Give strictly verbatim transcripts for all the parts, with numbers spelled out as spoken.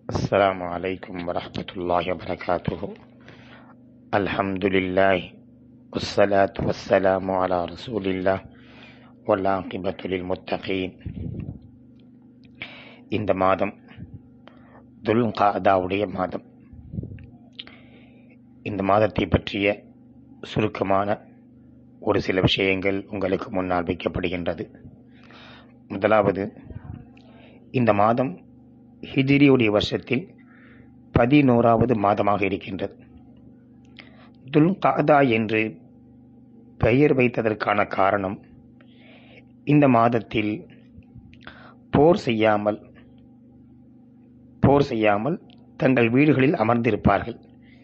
السلام عليكم ورحمة الله وبركاته. الحمد لله والصلاة والسلام على رسول الله والعاقبة للمتقين. இந்த மாதம் துல்காதாவுடைய மாதம். இந்த மாதத்தை பற்றிய சுருக்கமான ஒரு சில விஷயங்கள் உங்களுக்கு முன்னால் வைக்கப்படுகின்றது. முதலாவது, இந்த மாதம் ஹிஜ்ரியுடைய வருஷத்தில் பதினோராவது மாதமாக இருக்கின்றது. துல்காதா என்று பெயர் வைத்ததற்கான காரணம், இந்த மாதத்தில் போர் செய்யாமல் போர் செய்யாமல் தங்கள் வீடுகளில் அமர்ந்திருப்பார்கள்.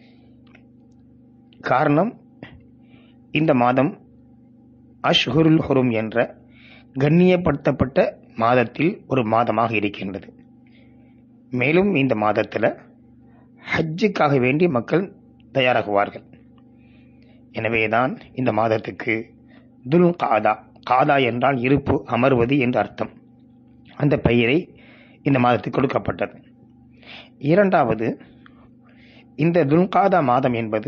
காரணம், இந்த மாதம் அஷ்ஹுருல் ஹுரும் என்ற கண்ணியப்படுத்தப்பட்ட மாதத்தில் ஒரு மாதமாக இருக்கின்றது. மேலும் இந்த மாதத்தில் ஹஜ்ஜுக்காக வேண்டி மக்கள் தயாராகுவார்கள். எனவேதான் இந்த மாதத்துக்கு துல் காதா, காதா என்றால் இருப்பு, அமர்வது என்று அர்த்தம். அந்த பெயரை இந்த மாதத்துக்கு கொடுக்கப்பட்டது. இரண்டாவது, இந்த துல்காதா மாதம் என்பது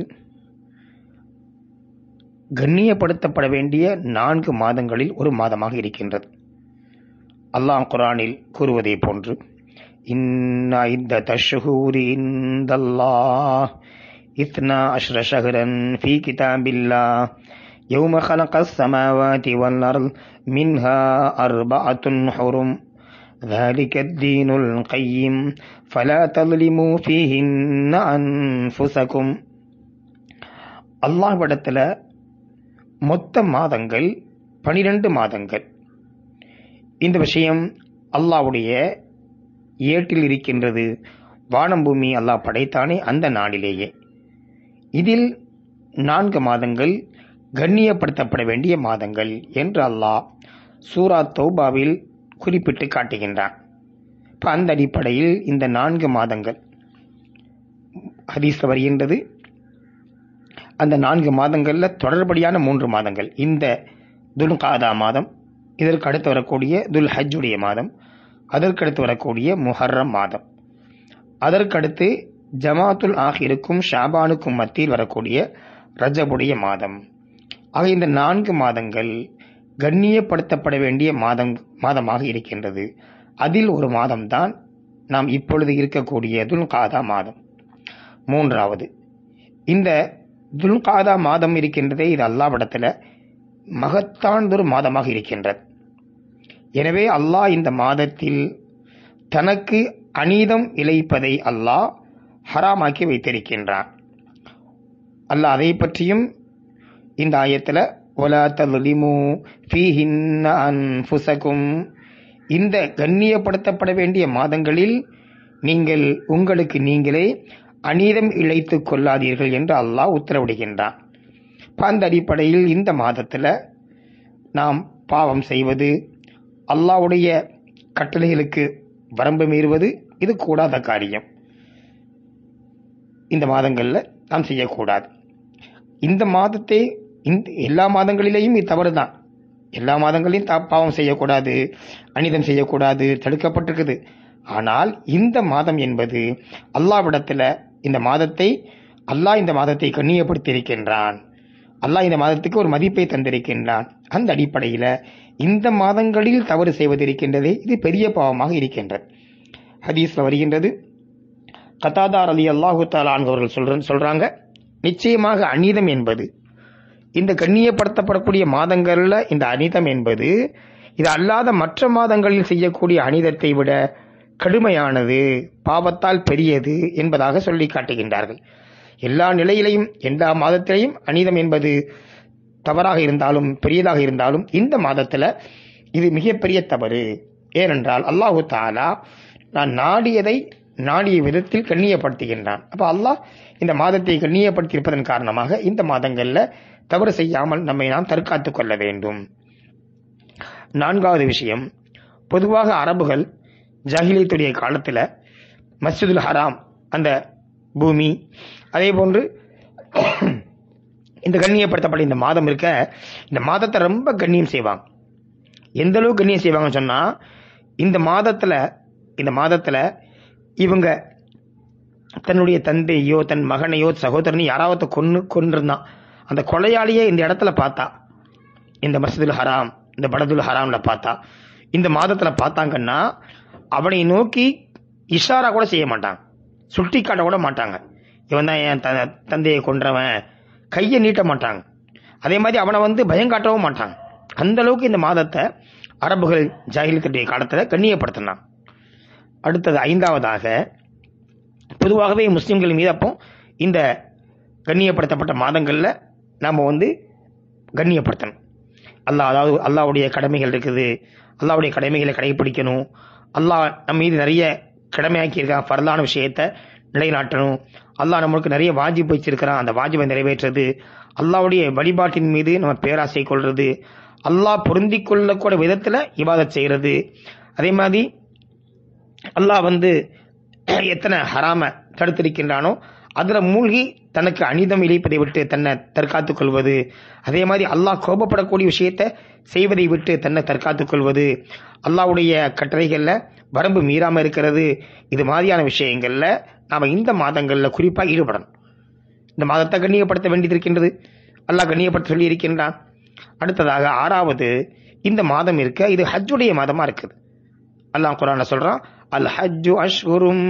கண்ணியப்படுத்தப்பட வேண்டிய நான்கு மாதங்களில் ஒரு மாதமாக இருக்கின்றது. அல்லாஹ் குர்ஆனில் கூறுவதை போன்று, இன்னா இத்தத ஷுஹூரி இந்தல்லாஹ் இத்னா அஷ்ர ஷஹ்ரன் ஃபீ கிதாபில்லாஹ் யௌம خلقஸ் ஸமாவாதி வல் அர்த் மின்ஹா அர்பஅத்துன் ஹுரும் ذلك الدين القيم فلا تظلموا فيهن أنفسكم. அல்லாஹ்விடத்தில் மொத்த மாதங்கள் பனிரெண்டு மாதங்கள். இந்த விஷயம் அல்லாஹ்வுடைய ஏட்டில் இருக்கின்றது. வானம் பூமி அல்லாஹ் படைத்தானே அந்த நாளிலேயே. இதில் நான்கு மாதங்கள் கண்ணியப்படுத்தப்பட வேண்டிய மாதங்கள் என்று அல்லாஹ் சூரா தௌபாவில் குறிப்பிட்டு காட்டுகின்றான். இப்போ அந்த அடிப்படையில் இந்த நான்கு மாதங்கள் ஹதீஸ்ல வருகின்றது. அந்த நான்கு மாதங்களில் தொடர்படியான மூன்று மாதங்கள் இந்த துல்காதா மாதம், இதற்கு அடுத்து வரக்கூடிய துல் ஹஜ்ஜுடைய மாதம், அதற்கடுத்து வரக்கூடிய முஹர்ரம் மாதம், அதற்கடுத்து ஜமாத்துல் ஆஹிருக்கும் ஷாபானுக்கும் மத்தியில் வரக்கூடிய ரஜபுடைய மாதம். ஆக இந்த நான்கு மாதங்கள் கண்ணியப்படுத்தப்பட வேண்டிய மாதம் மாதமாக இருக்கின்றது. அதில் ஒரு மாதம்தான் நாம் இப்பொழுது இருக்கக்கூடிய துல்காதா மாதம். மூன்றாவது, இந்த துல்காதா மாதம் இருக்கின்றதே, இது அல்லாஹ்விடத்தில் மகத்தானதொரு மாதமாக இருக்கின்றது. எனவே அல்லாஹ் இந்த மாதத்தில் தனக்கு அநீதம் இழைப்பதை அல்லாஹ் ஹராமாக்கி வைத்திருக்கின்றான். அல்லாஹ் அதை பற்றியும் இந்த ஆயத்தில் வலா தظلمு ஃபீஹின்ன அன்ஃபுஸகும், இந்த கண்ணியப்படுத்தப்பட வேண்டிய மாதங்களில் நீங்கள் உங்களுக்கு நீங்களே அநீதம் இழைத்து கொள்ளாதீர்கள் என்று அல்லாஹ் உத்தரவிடுகின்றான். அந்த அடிப்படையில் இந்த மாதத்தில் நாம் பாவம் செய்வது, அல்லாஹ்வுடைய கட்டளைகளுக்கு வரம்பு மீறுவது, இது கூடாத காரியம். இந்த மாதங்களில் நாம் செய்யக்கூடாது. இந்த மாதத்தை இந்த எல்லா மாதங்களிலேயும் இது தவறு தான். எல்லா மாதங்களையும் தா பாவம் செய்யக்கூடாது, அநீதம் செய்யக்கூடாது, தடுக்கப்பட்டிருக்குது. ஆனால் இந்த மாதம் என்பது அல்லாஹ்விடத்தில் இந்த மாதத்தை அல்லாஹ் இந்த மாதத்தை கண்ணியப்படுத்தி இருக்கின்றான். அல்லாஹ் இந்த மாதத்துக்கு ஒரு மதிப்பை தந்திருக்கின்றான். அந்த அடிப்படையில் இந்த மாதங்களில் தவறு செய்வது இருக்கின்றதே, இது பெரிய பாவமாக இருக்கின்றது. ஹதீஸ்ல வருகின்றது, கதாதா ரலியல்லாஹு தஆலா அன்ஹு அவர்கள் சொல்ற சொல்றாங்க நிச்சயமாக அநீதம் என்பது, இந்த கண்ணியப்படுத்தப்படக்கூடிய மாதங்களில் இந்த அநீதம் என்பது இது அல்லாத மற்ற மாதங்களில் செய்யக்கூடிய அநீதத்தை விட கடுமையானது, பாவத்தால் பெரியது என்பதாக சொல்லி காட்டுகின்றார்கள். எல்லா நிலையிலையும் எல்லா மாதத்திலையும் அநீதம் என்பது தவறாக இருந்தாலும் பெரியதாக இருந்தாலும் இந்த மாதத்தில் இது மிகப்பெரிய தவறு. ஏனென்றால் அல்லாஹு தஆலா நான் நாடியதை நாடிய விதத்தில் கண்ணியப்படுத்துகின்றான். அப்போ அல்லாஹ் இந்த மாதத்தை கண்ணியப்படுத்தி இருப்பதன் காரணமாக இந்த மாதங்களில் தவறு செய்யாமல் நம்மை நாம் தற்காத்து கொள்ள வேண்டும். நான்காவது விஷயம், பொதுவாக அரபுகள் ஜாஹிலியத்துடைய காலத்தில் மஸ்ஜிதுல் ஹராம், அந்த பூமி, அதே போன்று இந்த கண்ணியப்படுத்தப்பட்ட இந்த மாதம் இருக்க, இந்த மாதத்தை ரொம்ப கண்ணியம் செய்வாங்க. எந்த அளவுக்கு கண்ணியம் செய்வாங்கன்னு சொன்னால், இந்த மாதத்தில் இந்த மாதத்தில் இவங்க தன்னுடைய தந்தையோ தன் மகனையோ சகோதரனையோ யாராவது கொன்னு கொண்டிருந்தான். அந்த கொலையாளியே இந்த இடத்துல பார்த்தா, இந்த மஸ்ஜிதுல் ஹராம் இந்த படதுல் ஹராம்ல பார்த்தா, இந்த மாதத்துல பார்த்தாங்கன்னா அவனை நோக்கி இஷாரா கூட செய்ய மாட்டாங்க, சுட்டி காட்ட கூட மாட்டாங்க. இவன் தான் என் தந்தையை கொன்றவன், கையை நீட்ட மாட்டாங்க. அதே மாதிரி அவனை வந்து பயங்காட்டவும் மாட்டாங்க. அந்த அளவுக்கு இந்த மாதத்தை அரபுகள் ஜாஹிலியத்துடைய காலத்தில் கண்ணியப்படுத்தினான். அடுத்தது ஐந்தாவதாக, பொதுவாகவே முஸ்லிம்கள் மீது அப்போ இந்த கண்ணியப்படுத்தப்பட்ட மாதங்களில் நாம் வந்து கண்ணியப்படுத்தணும். அல்லாஹ், அதாவது அல்லாஹ்வுடைய கடமைகள் இருக்குது, அல்லாஹ்வுடைய கடமைகளை கடைபிடிக்கணும். அல்லாஹ் நம்ம மீது நிறைய கடமையாக்கி இருக்கான், ஃபர்லான விஷயத்தை நிலைநாட்டணும். அல்லாஹ் நம்மளுக்கு நிறைய வாஜிப் வச்சிருக்கிறான், அந்த வாஜிபை நிறைவேற்றுறது, அல்லாஹ்வுடைய வழிபாட்டின் மீது நம்ம பேராசை கொள்வது, அல்லாஹ் பொருந்தி கொள்ளக்கூடிய விதத்தில் இபாதத் செய்கிறது. அதே மாதிரி அல்லாஹ் வந்து எத்தனை ஹராம தடுத்திருக்கின்றானோ அதில் மூழ்கி தனக்கு அனிதம் இழைப்பதை விட்டு தன்னை தற்காத்துக் கொள்வது. அதே மாதிரி அல்லாஹ் கோபப்படக்கூடிய விஷயத்தை செய்வதை விட்டு தன்னை தற்காத்துக் கொள்வது, அல்லாஹ்வுடைய கட்டளைகளில் வரம்பு மீறாமல் இருக்கிறது. இது மாதிரியான விஷயங்களில் நாம் இந்த மாதங்களில் குறிப்பாக ஈடுபடணும். இந்த மாதத்தை கண்ணியப்படுத்த வேண்டியது இருக்கின்றது, அல்லாஹ் கண்ணியப்படுத்த சொல்லி இருக்கின்றான். அடுத்ததாக ஆறாவது, இந்த மாதம் இருக்க இது ஹஜ்ஜுடைய மாதமாக இருக்குது. அல்லாஹ் குர்ஆன்ல சொல்றான், அல் ஹஜ்ஜு அஷ்ஹுரும்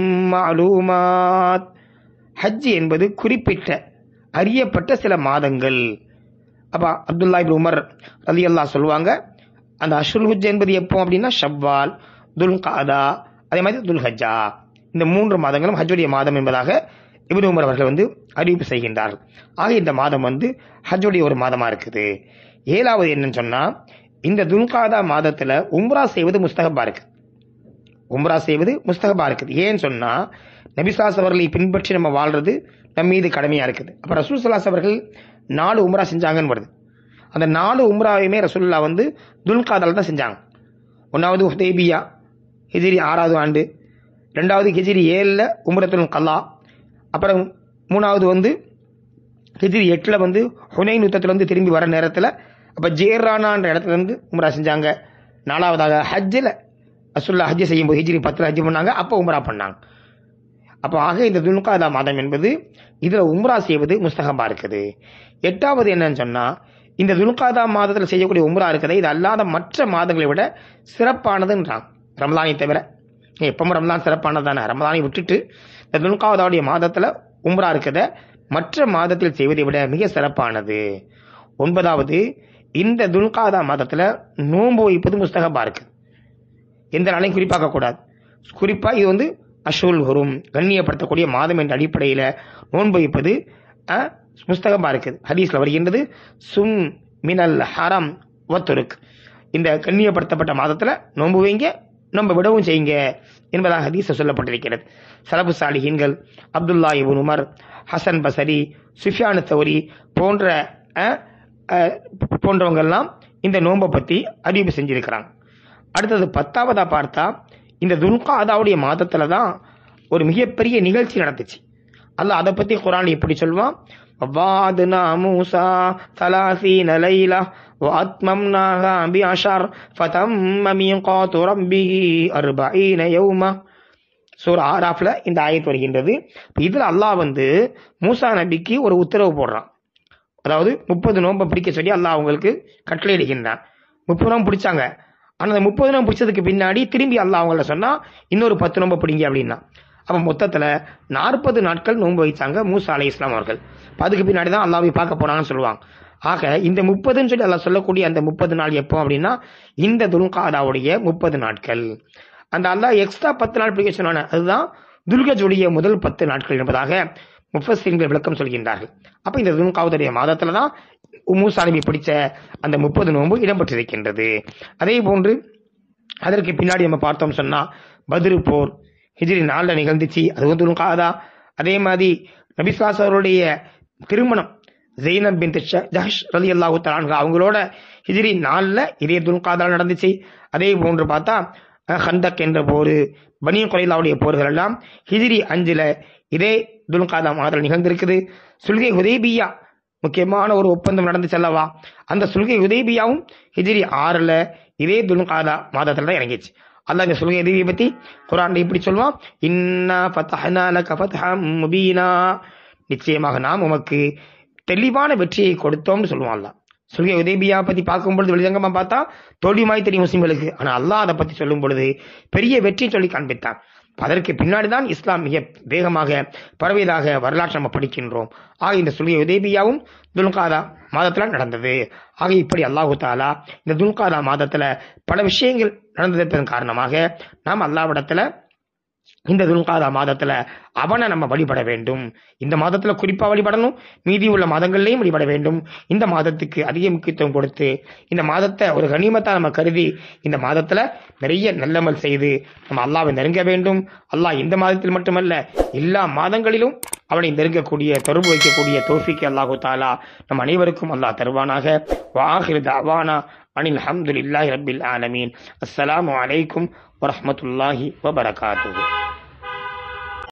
மஅலூமாத். ஹஜ் என்பது குறிப்பிட்ட அறியப்பட்ட சில மாதங்கள். அப்போ அப்துல்லா இப்னு உமர் ரலியல்லாஹு சொல்லுவாங்க, அந்த அஷ்ஹுல் ஹஜ் என்பது எப்போ அப்படின்னா ஷவ்வால், துல் காதா, அதே மாதிரி துல் ஹஜ்ஜா, இந்த மூன்று மாதங்களும் ஹஜ்ஜுடைய மாதம் என்பதாக இப்னு உமர் அவர்கள் வந்து அறிவிப்பு செய்கின்றார்கள். ஆக இந்த மாதம் வந்து ஹஜ்ஜுடைய ஒரு மாதமாக இருக்குது. ஏழாவது என்னன்னு சொன்னால், இந்த துல்காதா மாதத்தில் உம்ரா செய்வது முஸ்தகபா இருக்குது. உம்ரா செய்வது முஸ்தகபா இருக்குது. ஏன்னு சொன்னால், நபிசாஸ் அவர்களை பின்பற்றி நம்ம வாழ்றது நம்ம மீது கடமையாக இருக்குது. அப்போ ரசூல் ஸல்லல்லாஹு அவர்கள் நாலு உம்ரா செஞ்சாங்கன்னு வருது. அந்த நாலு உம்ராவையுமே ரசூலுல்லாஹ் வந்து துல்காதால தான் செஞ்சாங்க. ஒன்றாவது ஹுதைபியா ஹிஜ்ரி ஆறாவது ஆண்டு, ரெண்டாவது ஹிஜ்ரி ஏழில் உம்ரத்துல் கல்லா, அப்புறம் மூணாவது வந்து ஹிஜ்ரி எட்டில் வந்து ஹுனைன் யுத்தத்தில் வந்து திரும்பி வர நேரத்தில் அப்போ ஜேரானான்ற இடத்துல இருந்து உம்ரா செஞ்சாங்க. நாலாவதாக ஹஜ்ஜில் ரசூலுல்லாஹ் ஹஜ் செய்யும்போது ஹிஜ்ரி பத்தில் ஹஜ் பண்ணாங்க, அப்போ உம்ரா பண்ணாங்க. அப்போ ஆக இந்த துல்காதா மாதம் என்பது இதில் உம்ரா செய்வது முஸ்தகபா இருக்குது. எட்டாவது என்னன்னு சொன்னால், இந்த துல்காதா மாதத்தில் செய்யக்கூடிய உம்ரா இருக்குது, இது அல்லாத மற்ற மாதங்களை விட சிறப்பானதுன்றான். ரமலானை தவிர எப்பவும் ரமலான் சிறப்பானது தானே, ரமலானை விட்டுட்டு இந்த துல்காதாவுடைய மாதத்தில் உம்ரா இருக்கிறத மற்ற மாதத்தில் செய்வதை விட மிக சிறப்பானது. ஒன்பதாவது, இந்த துல்காதா மாதத்தில் நோன்பு வைப்பது முஸ்தகபா இருக்குது. எந்த நாளையும் குறிப்பாக்க கூடாது. குறிப்பாக இது வந்து அஷ்ஹுல் ஹுரும் கண்ணியப்படுத்தக்கூடிய மாதம் என்ற அடிப்படையில் நோன்பு வைப்பது முஸ்தகபா இருக்குது. ஹதீஸ்ல வருகின்றது, சும் மினல் ஹரம் வத்துருக், இந்த கண்ணியப்படுத்தப்பட்ட மாதத்தில் நோன்பு வைங்க, நோன்பு விடவும் செய்யுங்க என்பதாக ஹதீஸ் சொல்லப்பட்டிருக்கிறது. சலபு சாலிஹீன்கள் Abdullah ibn Umar, Hasan Basri, Sufyan Thawri போன்ற போன்றவங்கெல்லாம் இந்த நோன்பை பற்றி அறிவிப்பு செஞ்சிருக்கிறாங்க. அடுத்தது பத்தாவதா பார்த்தா, இந்த துல்காதாவுடைய மாதத்துல தான் ஒரு மிகப்பெரிய நிகழ்ச்சி நடந்துச்சு. அல்லாஹ் அதை பத்தி குர்ஆன் எப்படி சொல்வான், வவாதுனா மூசா ஸலாஸீன லைலா வஅத்மம்னாஹா பிஅஷர் ஃபதம்ம மீகாத்து ரப்பிஹி அர்பஈன யௌமா. சூரா ஆராஃப்ல இந்த ஆயத் வருகின்றது. இதுல அல்லாஹ் வந்து மூசா நபிக்கு ஒரு உத்தரவு போடுறான். அதாவது முப்பது நோன்பை பிடிக்க சொல்லி அல்லாஹ் அவங்களுக்கு கட்டளை இடுகின்றான். முப்பது நோன்பு பிடிச்சாங்க. ஆனால் அந்த முப்பது நோம்பு பிடிச்சதுக்கு பின்னாடி திரும்பி அல்லாஹ் அவங்கள சொன்னால் இன்னொரு பத்து நோம்பு பிடிங்க அப்படின்னா, அப்போ மொத்தத்தில் நாற்பது நாட்கள் நோன்பு வைத்தாங்க மூசா அலை இஸ்லாம் அவர்கள். அதுக்கு பின்னாடி தான் அல்லாஹ்வை பார்க்க போனாங்கன்னு சொல்லுவாங்க. ஆக இந்த முப்பதுன்னு சொல்லி அல்லாஹ் சொல்லக்கூடிய அந்த முப்பது நாள் எப்போ அப்படின்னா, இந்த துல்காதாவுடைய முப்பது நாட்கள். அந்த அல்லாஹ் எக்ஸ்ட்ரா பத்து நாள் பிடிக்க சொன்னான, அதுதான் துல்கஜுடைய முதல் பத்து நாட்கள் என்பதாக முஃபஸ்ஸிரீன்கள் விளக்கம் சொல்கின்றார்கள். அப்போ இந்த துல்காவுடைய மாதத்தில் தான் மூசா நபி பிடிச்ச அந்த முப்பது நோன்பு இடம்பெற்றிருக்கின்றது. அதே போன்று அதற்கு பின்னாடி நம்ம பார்த்தோம் சொன்னா, பத்ரு போர் ஹிஜ்ரி நாலில் நிகழ்ந்துச்சு, அதுவும் துல்காதா. அதே மாதிரி நபி ஸல்லல்லாஹு அலைஹி அவருடைய திருமணம் ஜெய்னப் பின்த் ஜஹஷ் ரலியல்லாஹு தஆலா அன்ஹா அவங்களோட ஹிஜ்ரி நாலில் இதே துல்காதால நடந்துச்சு. அதே போன்று பார்த்தா ஹந்தக் என்ற போர், பனி குறைலாவுடைய போர்கள் எல்லாம் ஹிஜ்ரி அஞ்சில் இதே துல்காதா மாதத்தில் நிகழ்ந்திருக்குது. சுல்கை ஹுதைபியா முக்கியமான ஒரு ஒப்பந்தம் நடந்து செல்லவா, அந்த சுல்கை ஹுதைபியாவும் ஹிஜ்ரி ஆறுல இதே துல்காதா மாதத்தில் தான் இறங்கிச்சு. அல்லாஹ் இந்த சொல்கை உதவியை பத்தி குர்ஆன்ல இப்படி சொல்லுவான், இன்னா ஃபதஹ்னா லக ஃபத்ஹம் முபீனா, நிச்சயமாக நாம் உமக்கு தெளிவான வெற்றியை கொடுத்தோம்னு சொல்லுவான் அல்லாஹ். சொல்கை உதைபியா பத்தி பார்க்கும்பொழுது வெளிரங்கமா பார்த்தா தோல்வியுமாய் தெரியும் முஸ்லிம்களுக்கு. ஆனா அல்லாஹ் அதை பத்தி சொல்லும் பொழுது பெரிய வெற்றி சொல்லி காண்பித்தான். அதற்கு பின்னாடிதான் இஸ்லாம் மிக வேகமாக பரவியதாக வரலாற்று நம்ம படிக்கின்றோம். ஆக இந்த சொல்கை உதைபியாவும் துல்காதா மாதத்துல நடந்தது. ஆக இப்படி அல்லாஹு தாலா இந்த துல்காதா மாதத்துல பல விஷயங்கள் நடந்ததன் காரணமாக நாம் அல்லாஹ்விடத்துல இந்த துல்காதா மாதத்துல அவனை நம்ம வழிபட வேண்டும். இந்த மாதத்துல குறிப்பா வழிபடணும், மீதி உள்ள மாதங்கள்லையும் வழிபட வேண்டும். இந்த மாதத்துக்கு அதிக முக்கியத்துவம் கொடுத்து இந்த மாதத்தை ஒரு கனிமத்தா நம்ம கருதி இந்த மாதத்துல நிறைய நல்லமல் செய்து நம்ம அல்லாஹ்வை நெருங்க வேண்டும். அல்லாஹ் இந்த மாதத்தில் மட்டுமல்ல எல்லா மாதங்களிலும் அவனை நெருங்கக்கூடிய தொடர்பு வைக்கக்கூடிய தௌஃபீக் அல்லாஹு தாலா நம் அனைவருக்கும் அல்லாஹ் தருவானாக. வஆகிரு தஅவானா அனில் ஹம்துலில்லாஹி ரப்பில் ஆலமீன். அஸ்ஸலாமு அலைக்கும் வரஹ்மத்துல்லாஹி வபரகாத்துஹு.